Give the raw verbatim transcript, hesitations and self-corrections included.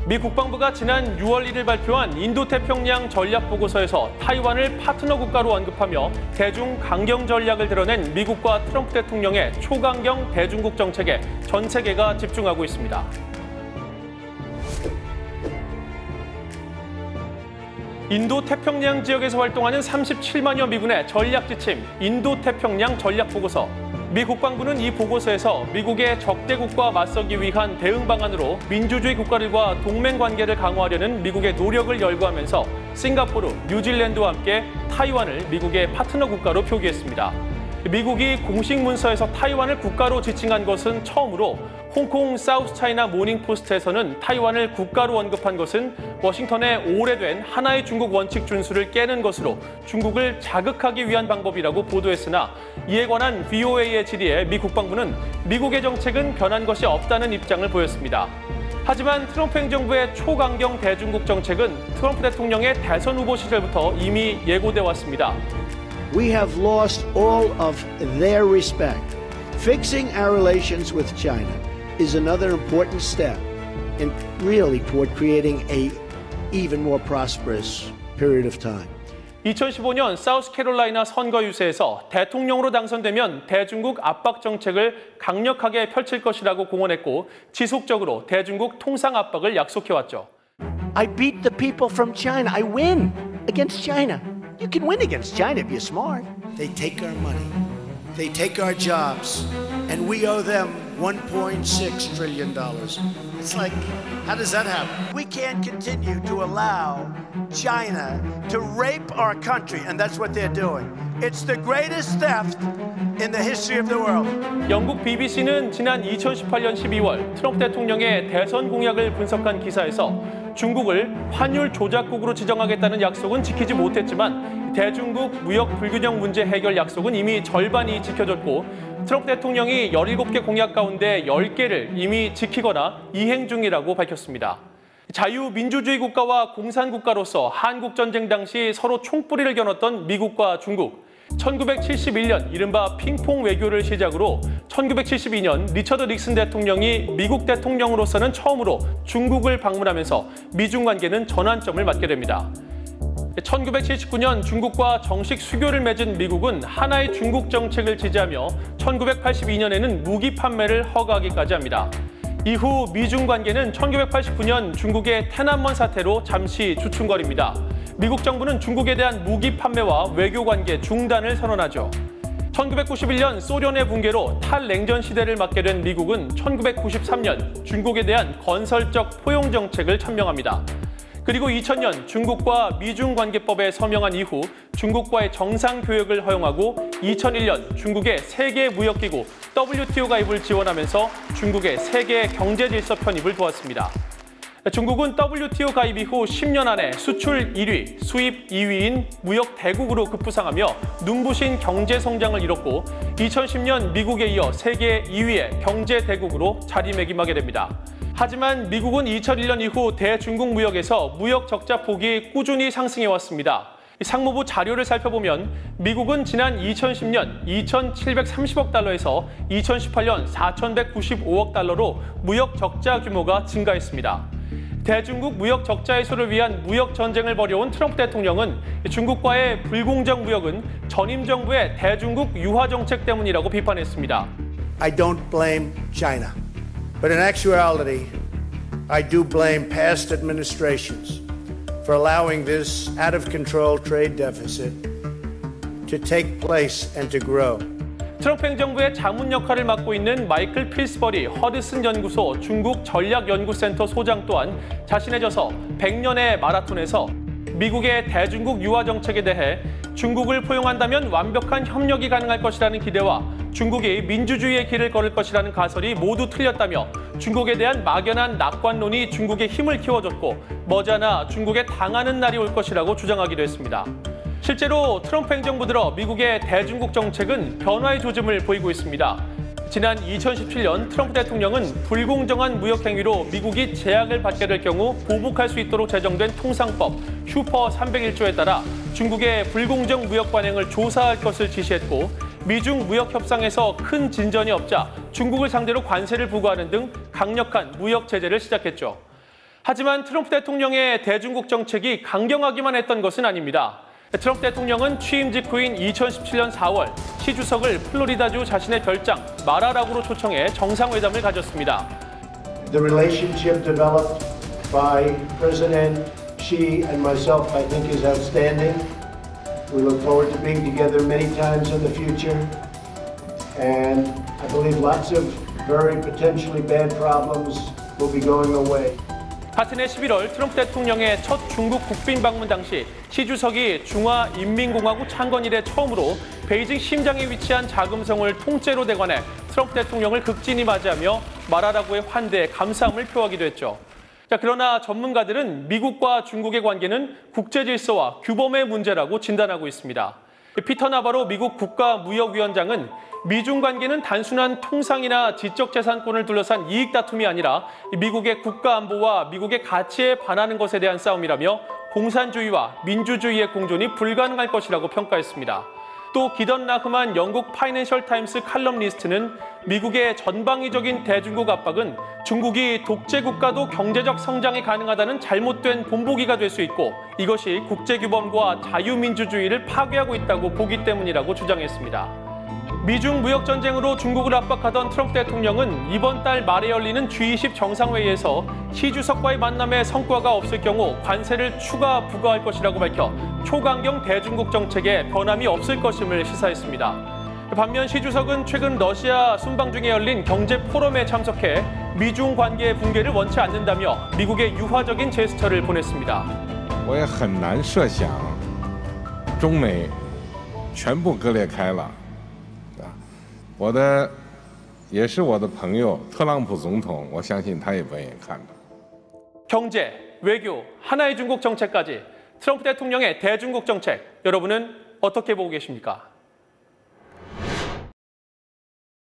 미 국방부가 지난 유월 일일 발표한 인도태평양 전략보고서에서 타이완을 파트너 국가로 언급하며 대중 강경 전략을 드러낸 미국과 트럼프 대통령의 초강경 대중국 정책에 전 세계가 집중하고 있습니다. 인도태평양 지역에서 활동하는 삼십칠만여 미군의 전략지침 인도태평양 전략보고서. 미 국방부는 이 보고서에서 미국의 적대국과 맞서기 위한 대응 방안으로 민주주의 국가들과 동맹 관계를 강화하려는 미국의 노력을 열거하면서 싱가포르, 뉴질랜드와 함께 타이완을 미국의 파트너 국가로 표기했습니다. 미국이 공식 문서에서 타이완을 국가로 지칭한 것은 처음으로 홍콩 사우스차이나 모닝포스트에서는 타이완을 국가로 언급한 것은 워싱턴의 오래된 하나의 중국 원칙 준수를 깨는 것으로 중국을 자극하기 위한 방법이라고 보도했으나 이에 관한 브이오에이의 질의에 미 국방부는 미국의 정책은 변한 것이 없다는 입장을 보였습니다. 하지만 트럼프 행정부의 초강경 대중국 정책은 트럼프 대통령의 대선 후보 시절부터 이미 예고돼 왔습니다. We have lost all of their respect. Fixing our relations with China is another important step in really toward creating a even more prosperous period of time. 이천십오 년 사우스캐롤라이나 선거 유세에서 대통령으로 당선되면 대중국 압박 정책을 강력하게 펼칠 것이라고 공언했고 지속적으로 대중국 통상 압박을 약속해왔죠. I beat the people from China. I win against China. You can win against China if you're smart. They take our money. They take our jobs. And we owe them one point six trillion dollars. It's like, how does that happen? We can't continue to allow China to rape our country, and that's what they're doing. It's the greatest theft in the history of the world. 영국 비비씨는 지난 이천십팔 년 십이월 트럼프 대통령의 대선 공약을 분석한 기사에서 중국을 환율 조작국으로 지정하겠다는 약속은 지키지 못했지만 대중국 무역 불균형 문제 해결 약속은 이미 절반이 지켜졌고 트럼프 대통령이 열일곱 개 공약 가운데 열 개를 이미 지키거나 이행 중이라고 밝혔습니다. 자유민주주의 국가와 공산국가로서 한국전쟁 당시 서로 총뿌리를 겨눴던 미국과 중국. 천구백칠십일 년 이른바 핑퐁 외교를 시작으로 천구백칠십이 년 리처드 닉슨 대통령이 미국 대통령으로서는 처음으로 중국을 방문하면서 미중 관계는 전환점을 맞게 됩니다. 천구백칠십구 년 중국과 정식 수교를 맺은 미국은 하나의 중국 정책을 지지하며 천구백팔십이 년에는 무기 판매를 허가하기까지 합니다. 이후 미중 관계는 천구백팔십구 년 중국의 태난먼 사태로 잠시 주춤거립니다. 미국 정부는 중국에 대한 무기 판매와 외교 관계 중단을 선언하죠. 천구백구십일 년 소련의 붕괴로 탈냉전 시대를 맞게 된 미국은 천구백구십삼 년 중국에 대한 건설적 포용 정책을 천명합니다. 그리고 이천 년 중국과 미중관계법에 서명한 이후 중국과의 정상교역을 허용하고 이천일 년 중국의 세계무역기구 더블유티오 가입을 지원하면서 중국의 세계 경제질서 편입을 도왔습니다. 중국은 더블유티오 가입 이후 십 년 안에 수출 일 위, 수입 이 위인 무역 대국으로 급부상하며 눈부신 경제 성장을 이뤘고 이천십 년 미국에 이어 세계 이 위의 경제 대국으로 자리매김하게 됩니다. 하지만 미국은 이천일 년 이후 대중국 무역에서 무역 적자 폭이 꾸준히 상승해왔습니다. 상무부 자료를 살펴보면 미국은 지난 이천십 년 이천칠백삼십억 달러에서 이천십팔 년 사천백구십오억 달러로 무역 적자 규모가 증가했습니다. 대중국 무역 적자 해소를 위한 무역 전쟁을 벌여온 트럼프 대통령은 중국과의 불공정 무역은 전임 정부의 대중국 유화 정책 때문이라고 비판했습니다. I don't blame China, but in actuality, I do blame past administrations for allowing this out-of-control trade deficit to take place and to grow. 트럼프 행정부의 자문 역할을 맡고 있는 마이클 필스버리 허드슨 연구소 중국 전략연구센터 소장 또한 자신의 저서 백 년의 마라톤에서 미국의 대중국 유화 정책에 대해 중국을 포용한다면 완벽한 협력이 가능할 것이라는 기대와 중국이 민주주의의 길을 걸을 것이라는 가설이 모두 틀렸다며 중국에 대한 막연한 낙관론이 중국의 힘을 키워줬고 머지않아 중국에 당하는 날이 올 것이라고 주장하기도 했습니다. 실제로 트럼프 행정부 들어 미국의 대중국 정책은 변화의 조짐을 보이고 있습니다. 지난 이천십칠 년 트럼프 대통령은 불공정한 무역 행위로 미국이 제약을 받게 될 경우 보복할 수 있도록 제정된 통상법 슈퍼 삼백일 조에 따라 중국의 불공정 무역 관행을 조사할 것을 지시했고 미중 무역 협상에서 큰 진전이 없자 중국을 상대로 관세를 부과하는 등 강력한 무역 제재를 시작했죠. 하지만 트럼프 대통령의 대중국 정책이 강경하기만 했던 것은 아닙니다. 트럼프 대통령은 취임 직후인 이천십칠 년 사월 시 주석을 플로리다주 자신의 별장 마라라고로 초청해 정상회담을 가졌습니다. The relationship developed by President Xi and myself, I think, is outstanding. We look forward to being together many times in the future. And I believe lots of very potentially bad problems will be going away. 같은 해 십일월 트럼프 대통령의 첫 중국 국빈 방문 당시 시 주석이 중화인민공화국 창건 이래 처음으로 베이징 심장에 위치한 자금성을 통째로 대관해 트럼프 대통령을 극진히 맞이하며 마라라고의 환대에 감사함을 표하기도 했죠. 자, 그러나 전문가들은 미국과 중국의 관계는 국제 질서와 규범의 문제라고 진단하고 있습니다. 피터 나바로 미국 국가무역위원장은 미중 관계는 단순한 통상이나 지적재산권을 둘러싼 이익 다툼이 아니라 미국의 국가 안보와 미국의 가치에 반하는 것에 대한 싸움이라며 공산주의와 민주주의의 공존이 불가능할 것이라고 평가했습니다. 또 기던 라흐만 영국 파이낸셜 타임스 칼럼니스트는 미국의 전방위적인 대중국 압박은 중국이 독재 국가도 경제적 성장이 가능하다는 잘못된 본보기가 될 수 있고 이것이 국제규범과 자유민주주의를 파괴하고 있다고 보기 때문이라고 주장했습니다. 미중 무역전쟁으로 중국을 압박하던 트럼프 대통령은 이번 달 말에 열리는 지 이십 정상회의에서 시 주석과의 만남에 성과가 없을 경우 관세를 추가 부과할 것이라고 밝혀 초강경 대중국 정책에 변함이 없을 것임을 시사했습니다. 반면 시 주석은 최근 러시아 순방 중에 열린 경제 포럼에 참석해 미중 관계의 붕괴를 원치 않는다며 미국의 유화적인 제스처를 보냈습니다. 我也很难设想中美全部割裂开了。 我的也是我的朋友特朗普总统，我相信他也不愿意看的。 경제, 외교, 하나의 중국 정책까지 트럼프 대통령의 대중국 정책, 여러분은 어떻게 보고 계십니까?